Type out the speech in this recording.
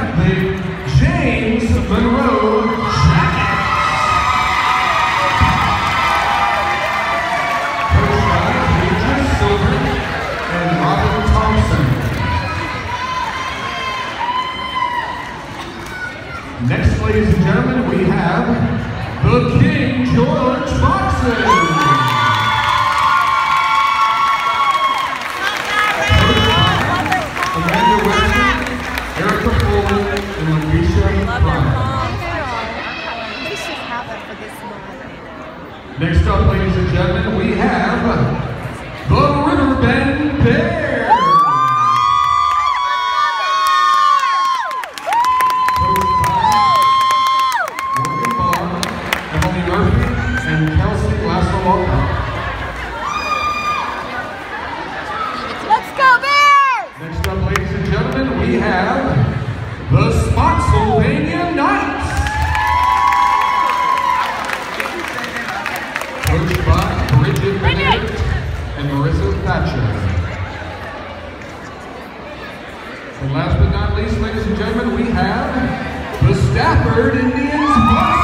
the James Monroe Jackets. Coached by Beatrice Silver and Robin Thompson. Next, ladies and gentlemen, we have the King George Boxing. Next up, ladies and gentlemen, we have the Riverbend Bears. Coached by Morgan Barr, Emily Murphy, and Kelsey Lassalota. Let's go Bears! Next up, ladies and gentlemen, we have the Spotsylvania Knights. Coached by Bridget Benedict and Marissa Thatcher. And last but not least, ladies and gentlemen, we have the Stafford Indians.